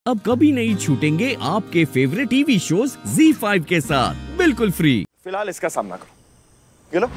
अब कभी नहीं छूटेंगे आपके फेवरेट टीवी शोज ZEE5 के साथ बिल्कुल फ्री। फिलहाल इसका सामना करो। ये लो।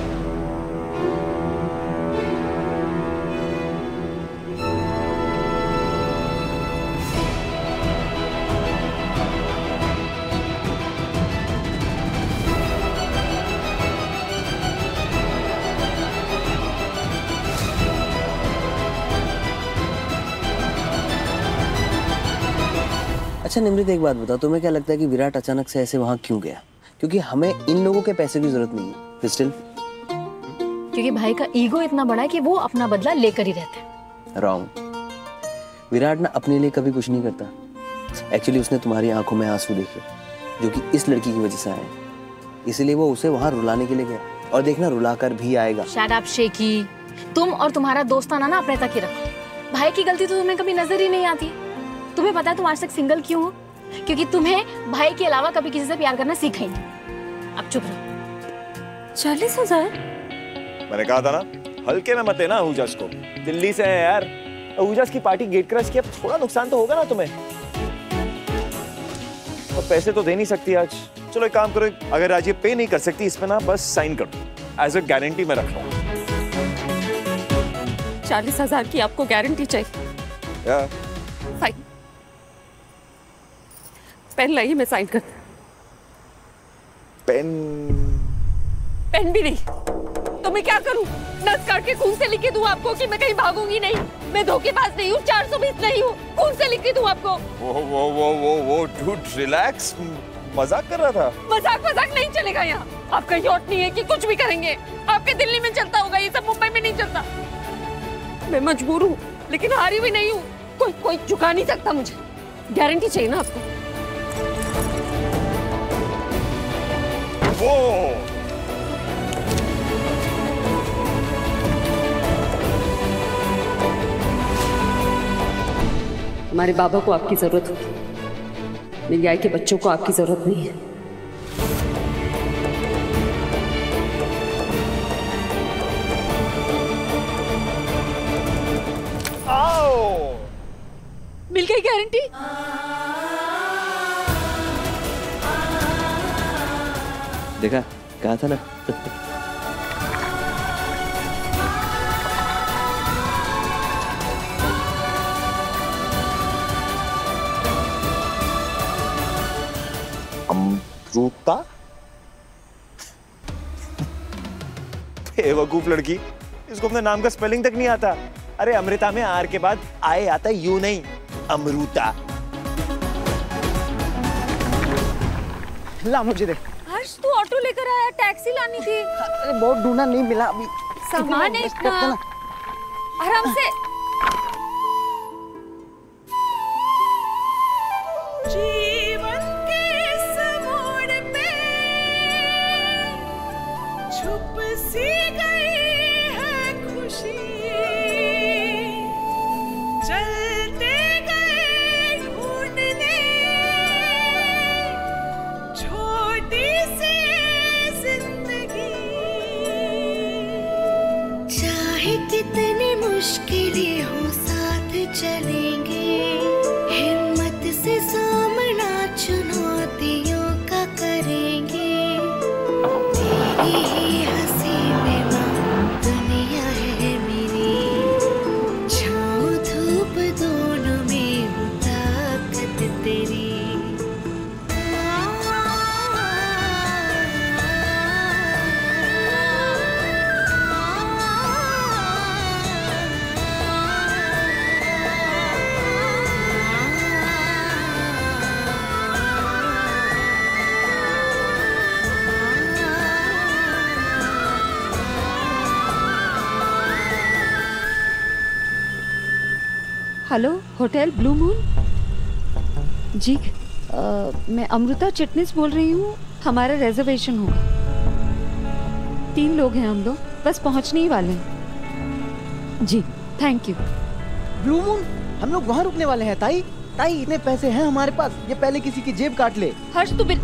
अच्छा निमृत, एक बात बताओ, तुम्हें क्या लगता है कि विराट अचानक से ऐसे वहां क्यों गया? क्योंकि हमें इन लोगों के पैसे की जरूरत नहीं है क्रिस्टल। क्योंकि भाई का ईगो इतना बड़ा है कि वो अपना बदला लेकर ही रहता है। रॉन्ग। विराट ना अपने लिए कभी कुछ नहीं करता। एक्चुअली उसने तुम्हारी आंखों में आंसू देखे जो कि इस लड़की की वजह से आए, इसलिए वो उसे वहां रुलाने के लिए गया। और देखना, रुलाकर भी आएगा। शट अप शेकी, तुम और तुम्हारा दोस्ताना ना अपने तक ही रखो। भाई की गलती तो तुम्हें कभी नजर ही नहीं आती। तुम्हें पता है तुम आज तक सिंगल क्यों हो? क्योंकि तुम्हें भाई के अलावा कभी किसी से प्यार करना सीखा ही नहीं। अब चुप रहो। 40,000? मैंने कहा था ना, हल्के में मत लेना अहूजास को। दिल्ली से है यार। अहूजास की पार्टी गेट क्रैश की, अब थोड़ा नुकसान तो होगा ना तुम्हें। और पैसे तो दे नहीं सकती आज। चलो एक काम करो, अगर आज ये पे नहीं कर सकती, इसमें ना बस साइन कर दो, एज अ गारंटी मैं रख लूंगा। 40,000 की आपको गारंटी चाहिए? या फाइन, पेन लाइए, मैं साइन करता। पेन? पेन भी नहीं तो मैं क्या करूं? नस काट के खून से लिख के दूं आपको कि मैं कहीं भागूंगी नहीं? मैं धोखेबाज नहीं हूं, 420 नहीं हूं, खून से लिख के दूं आपको। वो डूड रिलैक्स, मजाक कर रहा था। मजाक नहीं चलेगा यहाँ। आपका यॉट नहीं है कि कुछ भी करेंगे। आपके दिल्ली में चलता होगा, ये सब मुंबई में नहीं चलता। मैं मजबूर हूँ लेकिन हारी भी नहीं हूँ। कोई झुका नहीं सकता मुझे। गारंटी चाहिए ना आपको? हमारे बाबा को आपकी जरूरत होगी, मेरी आई के बच्चों को आपकी जरूरत नहीं है। मिल गई गारंटी? देखा, कहा था ना। अमृता? बेवकूफ लड़की, इसको अपने नाम का स्पेलिंग तक नहीं आता। अरे अमृता में आर के बाद आए आता, यू नहीं, अमृता। ला मुझे दे। हर्ष, तू ऑटो लेकर आया, टैक्सी लानी थी। अरे बहुत ढूंढा, नहीं मिला अभी। सामान है इतना, आराम से। जीवन के इस मोड़ पे छुप सी गई है खुशी, चलते गए ढूंढने छोटी सी जिंदगी। चाहे कितनी मुश्किलें हो साथ चलेंगे, हिम्मत से सामना चुनौतियों का करेंगे। तेरी ही हंसी में दुनिया है मेरी, छाँव धूप दोनों में हूँ ताकत तेरी। Hello, hotel blue moon ji. मैं अमृता चिटनिस बोल रही हूँ। हमारा रिजर्वेशन होगा। 3 लोग हैं हम लोग, बस पहुँचने ही वाले हैं जी। Thank you. ब्लू मून, हम लोग वहाँ रुकने वाले हैं। ताई ताई, इतने पैसे हैं हमारे पास, ये पहले किसी की जेब काट ले। हर्ष तू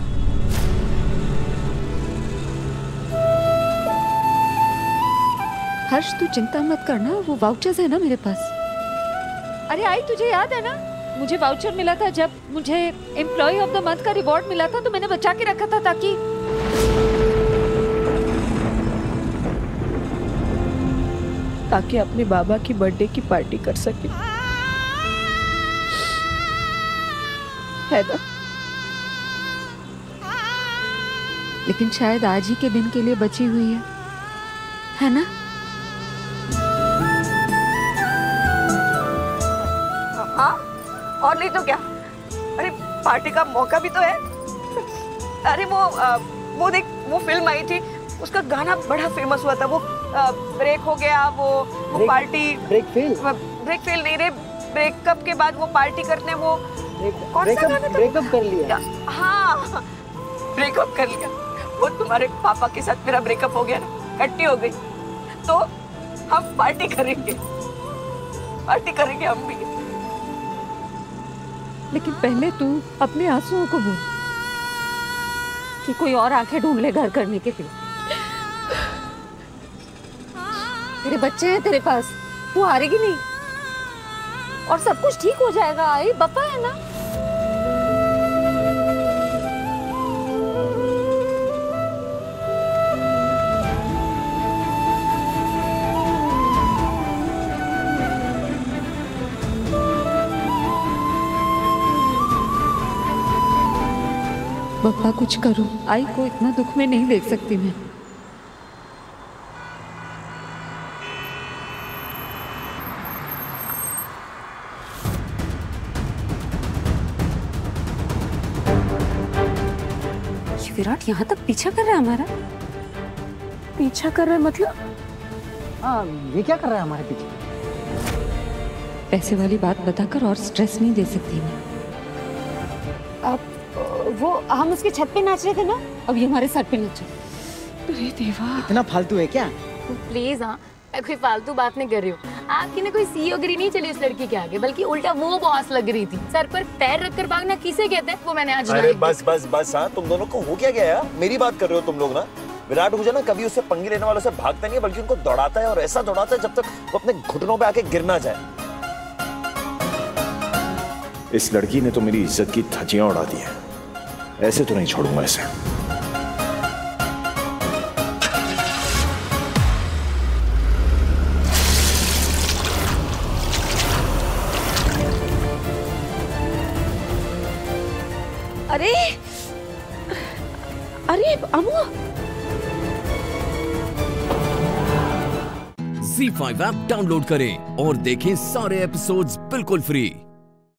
हर्ष तू चिंता मत करना, वो वाउचर्स है ना मेरे पास। अरे आई, तुझे याद है ना, मुझे वाउचर मिला था, जब मुझे एम्प्लॉय ऑफ द मंथ का रिवॉर्ड मिला था, तो मैंने बचा के रखा था ताकि अपने बाबा की बर्थडे की पार्टी कर सके, है ना? लेकिन शायद आज ही के दिन के लिए बची हुई है ना? हाँ, और नहीं तो क्या। अरे पार्टी का मौका भी तो है। अरे वो देख, वो फिल्म आई थी, उसका गाना बड़ा फेमस हुआ था, वो ब्रेक हो गया, वो पार्टी ब्रेक फेल नहीं रे, ब्रेकअप के बाद वो पार्टी करते हैं, वो कौन सा गाना था? ब्रेकअप कर लिया। हाँ, ब्रेकअप कर लिया। वो तुम्हारे पापा के साथ मेरा ब्रेकअप हो गया ना, कट्टी हो गई, तो हम पार्टी करेंगे हम भी। लेकिन पहले तू अपने आंसुओं को भूल कि कोई और आंखें ढूंढ ले घर करने के लिए। तेरे बच्चे हैं तेरे पास, तू हारेगी नहीं और सब कुछ ठीक हो जाएगा। आई बप्पा है ना। बप्पा कुछ करो, आई को इतना दुख में नहीं देख सकती मैं। विराट यहाँ तक पीछा कर रहा है हमारा। पीछा कर रहा है मतलब? हाँ, ये क्या कर रहा है हमारे पीछे? पैसे वाली बात बताकर और स्ट्रेस नहीं दे सकती मैं। अब वो हम उसके छत पे नाच रहे थे ना, अब ये हमारे सर पे नाचे। अरे देवा, इतना फालतू है क्या? प्लीज। हाँ, मैं कोई फालतू बात नहीं कर रही हूँ। आपकी ना कोई सीईओगिरी नहीं चली उस लड़की के आगे, बल्कि उल्टा वो बॉस लग रही थी। सर पर पैर रखकर भागना किसे कहते हैं, वो मैंने आज अरे बस हाँ, तुम दोनों को हो क्या गया यार? मेरी बात कर रहे हो तुम लोग ना। विराट मुझे ना कभी उससे पंगे लेने वालों से भागता नहीं है, बल्कि उनको दौड़ाता है, और ऐसा दौड़ाता है जब तक वो अपने घुटनों पे आके गिर ना जाए। इस लड़की ने तो मेरी इज्जत की धज्जियां उड़ा दी है, ऐसे तो नहीं छोड़ूंगा इसे। अरे अमू, ZEE5 ऐप डाउनलोड करें और देखें सारे एपिसोड्स बिल्कुल फ्री।